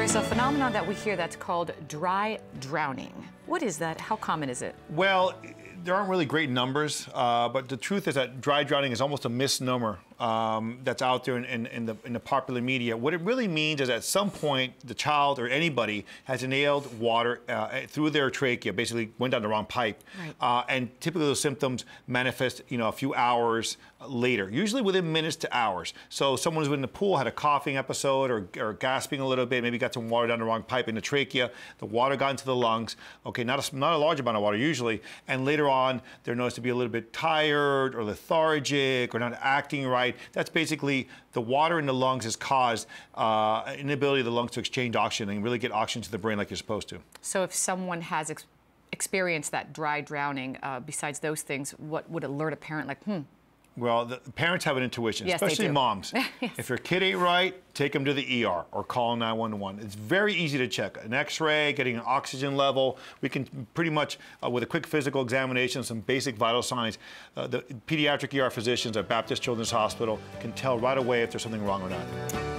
There's a phenomenon that we hear that's called dry drowning. What is that? How common is it? Well, there aren't really great numbers, but the truth is that dry drowning is almost a misnomer that's out there in the popular media. What it really means is at some point the child or anybody has inhaled water through their trachea, basically went down the wrong pipe, right. And typically those symptoms manifest, a few hours later, usually within minutes to hours. So someone who's in the pool had a coughing episode or gasping a little bit, maybe got some water down the wrong pipe in the trachea, the water got into the lungs. Okay, not a large amount of water usually, and later on they're noticed to be a little bit tired or lethargic or not acting right. That's basically the water in the lungs has caused inability of the lungs to exchange oxygen and really get oxygen to the brain like you're supposed to. So if someone has experienced that dry drowning, besides those things, what would alert a parent like, Well, the parents have an intuition, yes, especially moms. Yes. If your kid ain't right, take them to the ER or call 911. It's very easy to check. An X-ray, getting an oxygen level. We can pretty much, with a quick physical examination, some basic vital signs, the pediatric ER physicians at Baptist Children's Hospital can tell right away if there's something wrong or not.